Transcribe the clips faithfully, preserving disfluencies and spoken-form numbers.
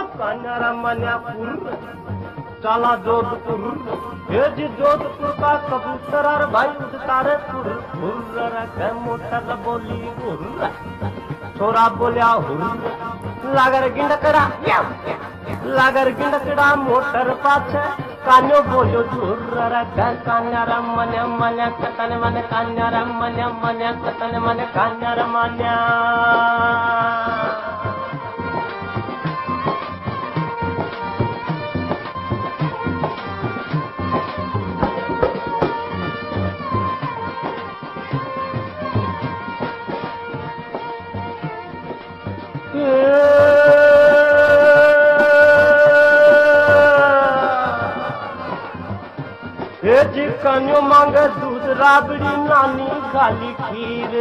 कान्यारा मन्यापुर चला जोधपुर। ये जी जोधपुर का कबूतर और भाई उड़ता रे फुर फुर रे मोटर बोली फुर छोरा बोलिया हुर लागर गिंडकड़ा लागर गिंडकड़ा मोटर पाछे कान्यो बोलो झुर रे कान्यारा मन्या मन्या कतन मन कान्यारा मन्या मन्या कतन मन कान्यारा मन्या। ये जी कान्यो मांगे दूध राबड़ी नानी खाली खीर।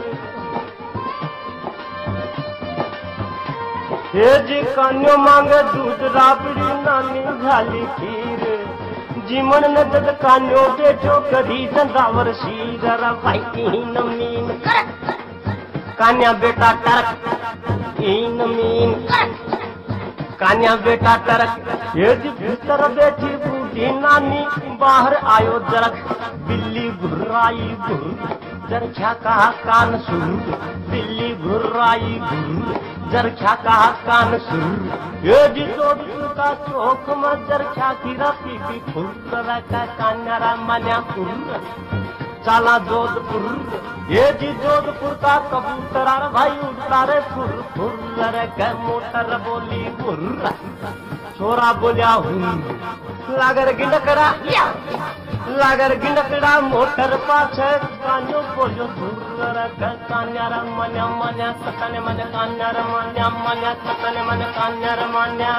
ये जी कान्यो मांगे दूध राबड़ी नानी खाली खीर। जीवन ने जद कान्यो बैठो कभी संदावर शीर भाई की नमीन कान्या बेटा टरक इन मीन कान्या बेटा टरक। ये जी भीतर बैठी बूढ़ी नानी बाहर आयो जरक बिल्ली घुर्राई घुर जरख्या कहा कान सुर बिल्ली घुर्राई घुर जरख्या कहा कान सुर। ये जी जोधपुर का चौक में जरख्या की रफी भी फुर रखा कान्यारा मन्यापुर चला जोधपुर। ये जी जोधपुर का कबूतर भाई उड़ता रे फुर फुर रे मोटर बोली फुर छोरा बोलिया हुर लागर गिंडकड़ा लागर गिंडकड़ा मोटर पाछे कान्यो बोलो झुर रे कान्यारा मन्या मन्या कतन मन कान्यारा मन्या मन्या कतन मन कान्यारा मन्या।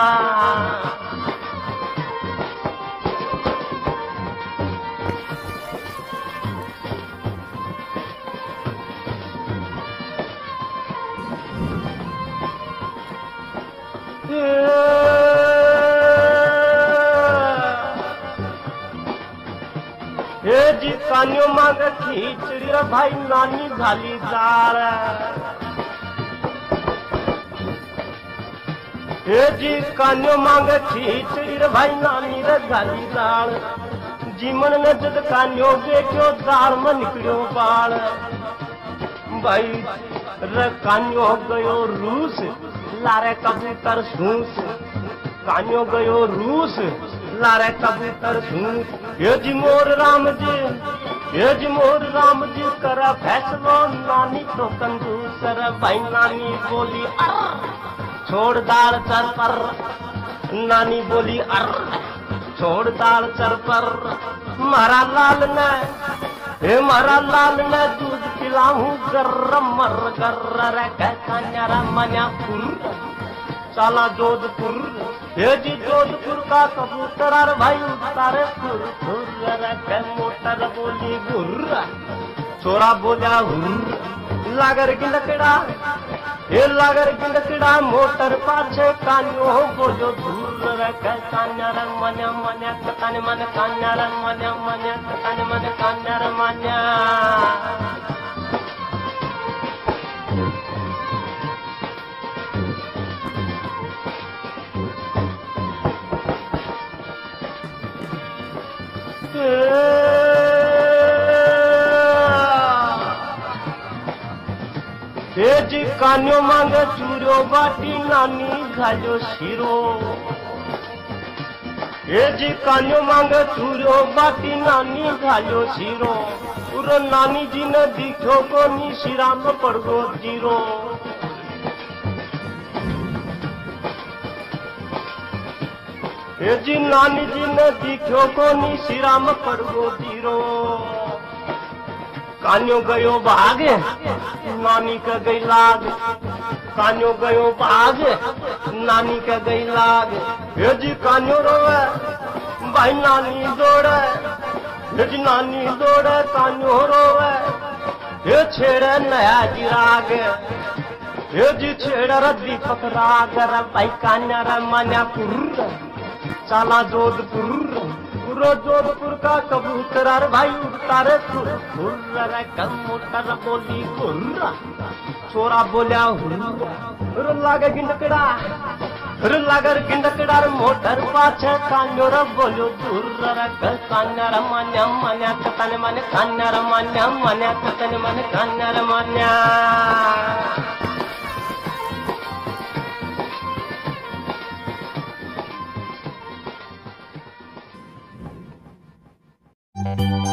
ये जी कान्यो मांगे खींचड़ी रे भाई नानी झाली दार। ये जी कान्यो मांगे खींचड़ी रे भाई नानी रे झाली दाल। जीवन ने जद कान्यो देखो दाल में निकलो बाल भाई रे कान्यो गयो रूस लारे कबूतर सूस कान्यो गयो रूस लारे कबूतर सूस। ये जी मोर राम जी ये जी मोर राम जी कर फैसलो नानी तो कंजूस रे भाई नानी बोली अर छोड़ दाल चर पर नानी बोली अर छोड़ दाल चर पर मारा लाल ने हे मारा लाल ने दूध पिलाऊं गर्र मर गर्र रे कान्यारा मन्यापुर चला जोधपुर। ये जी जोधपुर का कबूतर और भाई उड़ता रे फुर फुर रे मोटर बोली घुर छोरा बोलिया हुर लागर गिंडकड़ा ये लागर गिंडकड़ा मोटर पाछे कान्यो बोलो झुर रे कान्यारा मन्या मन्या कतन मन कान्यारा मन्या मन्या कतन मन कान्यारा मन्या। ये जी कान्यो मांगे चूरो बाटी नानी घालो शिरो। ये जी कान्यो मांगे चूरो बाटी नानी घालो शिरो उरो नानी जी ने दिखो को नी शिरा में पड़ गो जीरो। ये जी नानी जी ने दिखो को नी शिरा में पड़ गो जीरो। कान्यो गयो भागे नानी का गई लाग कान्यो गयो भागे नानी का गई लाग। ये जी कान्यो रोवे भाई नानी दौड़े ये जी नानी दौड़े कान्यो रोवे ये छेड़े नया जी राग ये जी छेड़े रे दीपक राग रे भाई कान्यारा मन्यापुर चला जोधपुर। पूरा जोधपुर का कबूतर रे भाई उड़ता रे फुर फुर रे कबूतर बोली फुर छोरा बोलिया हुर लागे गिंडकड़ा लगर गिंडकडार मोटर पाछे कान्यो र बोलो दूर रख कान्या र मान्या मान्या कतन मन कान्या र मान्या मान्या कतन मन कान्या र मान्या Thank you.